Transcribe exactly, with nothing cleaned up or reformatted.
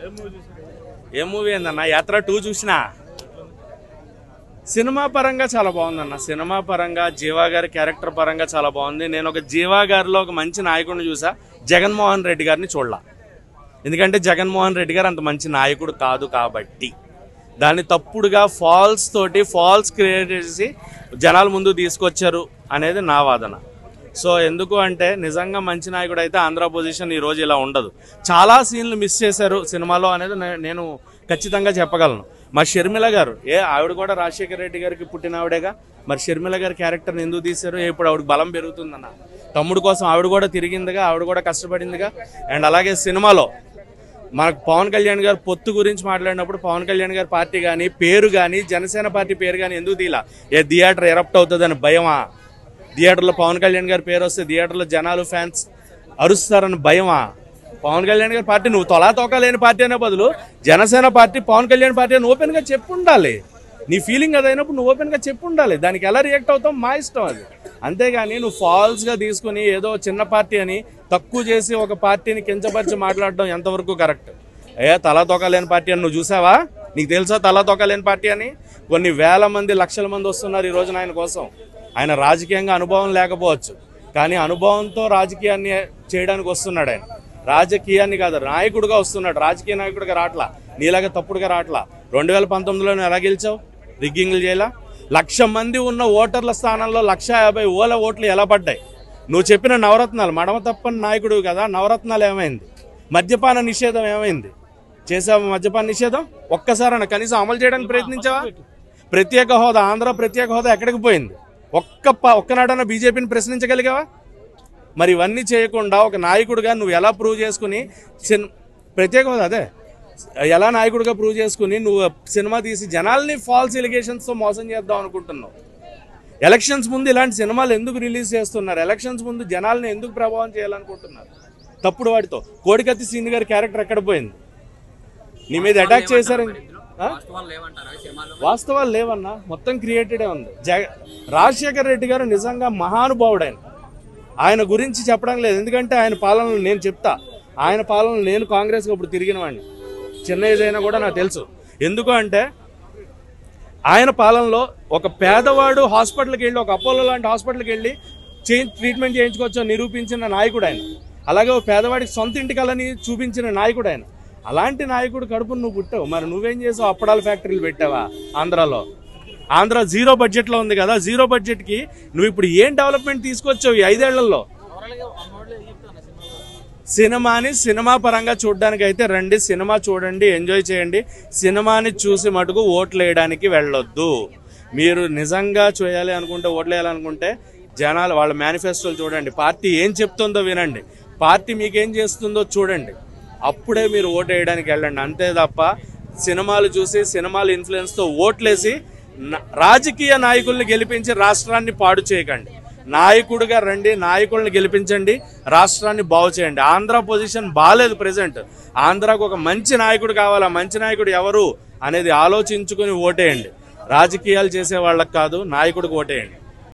ఏ movie ఏందన్న? యాత్ర two చూసినా. సినిమా పరంగా చాలా బాగుందన్న. సినిమా పరంగా జీవా గారి క్యారెక్టర్ పరంగా చాలా బాగుంది. నేను ఒక జీవా గారిలో ఒక మంచి నాయకుడిని చూసా. జగన్మోహన్ రెడ్డి గారిని చూడలా. ఎందుకంటే జగన్మోహన్ రెడ్డి గారు అంత మంచి నాయకుడు కాదు కాబట్టి దాన్ని తప్పుడుగా ఫాల్స్ తోటి ఫాల్స్ క్రియేట్ చేసి జనాల ముందు తీసుకొచ్చారు అనేది నా వాదన. సో ఎందుకు అంటే నిజంగా మంచి నాయకుడు అయితే ఆంధ్ర పొజిషన్ ఈరోజు ఇలా ఉండదు. చాలా సీన్లు మిస్ చేశారు సినిమాలో అనేది నేను ఖచ్చితంగా చెప్పగలను. మరి షర్మిల గారు, ఏ ఆవిడ కూడా రాజశేఖర రెడ్డి గారికి పుట్టిన ఆవిడేగా, మరి షర్మిల గారి క్యారెక్టర్ని ఎందుకు తీశారు? ఇప్పుడు ఆవిడకి బలం పెరుగుతుందన్న. తమ్ముడు కోసం ఆవిడ కూడా తిరిగిందిగా, ఆవిడ కూడా కష్టపడిందిగా. అండ్ అలాగే సినిమాలో మనకు పవన్ కళ్యాణ్ గారు పొత్తు గురించి మాట్లాడినప్పుడు పవన్ కళ్యాణ్ గారి పార్టీ కానీ పేరు కానీ జనసేన పార్టీ పేరు కానీ ఎందుకు తీలా? ఏ థియేటర్ ఎరప్ట్ అవుతుందని భయమా? థియేటర్లో పవన్ కళ్యాణ్ గారి పేరు వస్తే థియేటర్లో జనాలు ఫ్యాన్స్ అరుస్తారని భయమా? పవన్ కళ్యాణ్ గారి పార్టీ నువ్వు తొలా తోక లేని పార్టీ అనే బదులు జనసేన పార్టీ పవన్ కళ్యాణ్ పార్టీ అని ఓపెన్గా చెప్పు ఉండాలి. నీ ఫీలింగ్ అదైనప్పుడు నువ్వు ఓపెన్గా చెప్పు ఉండాలి. దానికి ఎలా రియాక్ట్ అవుతావు మా ఇష్టం అది. అంతేగాని నువ్వు ఫాల్స్గా తీసుకుని ఏదో చిన్న పార్టీ అని తక్కువ చేసి ఒక పార్టీని కించపరిచి మాట్లాడడం ఎంతవరకు కరెక్ట్? ఏ తలా తోక లేని పార్టీ అని నువ్వు చూసావా? నీకు తెలుసా తలా తోక లేని పార్టీ అని? కొన్ని వేల మంది లక్షల మంది వస్తున్నారు ఈ రోజున ఆయన కోసం. ఆయన రాజకీయంగా అనుభవం లేకపోవచ్చు, కానీ అనుభవంతో రాజకీయాన్ని చేయడానికి వస్తున్నాడు. ఆయన రాజకీయాన్ని కాదు నాయకుడిగా వస్తున్నాడు, రాజకీయ నాయకుడిగా రావట్లా, నీలాగా తప్పుడుగా రావట్లా. రెండు వేల పంతొమ్మిదిలో నువ్వు ఎలా గెలిచావు? రిగ్గింగ్లు చేయాల. లక్ష మంది ఉన్న ఓటర్ల స్థానంలో లక్ష యాభై ఓల ఓట్లు ఎలా పడ్డాయి? నువ్వు చెప్పిన నవరత్నాలు మడమ తప్పని నాయకుడు కదా, నవరత్నాలు ఏమైంది? మద్యపాన నిషేధం ఏమైంది? చేసావా మద్యపాన నిషేధం? ఒక్కసారైనా కనీసం అమలు చేయడానికి ప్రయత్నించావా? ప్రత్యేక హోదా, ఆంధ్ర ప్రత్యేక హోదా ఎక్కడికి పోయింది? ఒక్క ఒక్కనాడన్నా బీజేపీని ప్రశ్నించగలిగావా? మరి ఇవన్నీ చేయకుండా ఒక నాయకుడిగా నువ్వు ఎలా ప్రూవ్ చేసుకుని సిన్ ప్రత్యేక హోదా అదే ఎలా నాయకుడిగా ప్రూవ్ చేసుకుని నువ్వు సినిమా తీసి జనాల్ని ఫాల్స్ ఎలిగేషన్స్తో మోసం చేద్దాం అనుకుంటున్నావు? ఎలక్షన్స్ ముందు ఇలాంటి సినిమాలు ఎందుకు రిలీజ్ చేస్తున్నారు? ఎలక్షన్స్ ముందు జనాల్ని ఎందుకు ప్రభావం చేయాలనుకుంటున్నారు? తప్పుడు వాటితో. కోడికత్తి సీన్ గారి క్యారెక్టర్ ఎక్కడ పోయింది? నీ మీద అటాక్ చేశారని వాస్తవాలు లేవన్నా, మొత్తం క్రియేటెడే ఉంది. జగ రాజశేఖర రెడ్డి గారు నిజంగా మహానుభావుడు. ఆయన ఆయన గురించి చెప్పడం లేదు, ఎందుకంటే ఆయన పాలనలు నేను చెప్తా. ఆయన పాలనలు నేను కాంగ్రెస్కి ఇప్పుడు తిరిగిన వాడిని, చిన్న ఏదైనా కూడా నాకు తెలుసు. ఎందుకు అంటే ఆయన పాలనలో ఒక పేదవాడు హాస్పిటల్కి వెళ్ళి, ఒక అపోలో లాంటి హాస్పిటల్కి వెళ్ళి చేంజ్ ట్రీట్మెంట్ చేయించుకోవచ్చో నిరూపించిన నాయకుడు ఆయన. అలాగే ఒక పేదవాడికి సొంత ఇంటికలని చూపించిన నాయకుడు ఆయన. అలాంటి నాయకుడు కడుపును నువ్వు పుట్టావు. మరి నువ్వేం చేసావు? అప్పడాల ఫ్యాక్టరీలు పెట్టావా ఆంధ్రాలో? ఆంధ్ర జీరో బడ్జెట్లో ఉంది కదా, జీరో బడ్జెట్కి నువ్వు ఇప్పుడు ఏం డెవలప్మెంట్ తీసుకొచ్చావు ఈ ఐదేళ్లలో? సినిమాని సినిమా పరంగా చూడడానికి అయితే రండి, సినిమా చూడండి, ఎంజాయ్ చేయండి. సినిమాని చూసి మటుకు ఓట్లు వేయడానికి వెళ్ళొద్దు. మీరు నిజంగా చేయాలి అనుకుంటే, ఓట్లు వేయాలనుకుంటే జనాలు వాళ్ళ మేనిఫెస్టోలు చూడండి, పార్టీ ఏం చెప్తుందో వినండి, పార్టీ మీకేం చేస్తుందో చూడండి, అప్పుడే మీరు ఓటు వేయడానికి వెళ్ళండి. అంతే తప్ప సినిమాలు చూసి సినిమాల ఇన్ఫ్లుయెన్స్తో ఓట్లేసి రాజకీయ నాయకుల్ని గెలిపించి రాష్ట్రాన్ని పాడు చేయకండి. నాయకుడిగా రండి, నాయకుల్ని గెలిపించండి, రాష్ట్రాన్ని బాగు చేయండి. ఆంధ్ర పొజిషన్ బాగాలేదు ప్రెసెంట్. ఆంధ్రాకు ఒక మంచి నాయకుడు కావాలా, మంచి నాయకుడు ఎవరు అనేది ఆలోచించుకుని ఓటేయండి. రాజకీయాలు చేసే వాళ్ళకి కాదు, నాయకుడికి ఓటేయండి.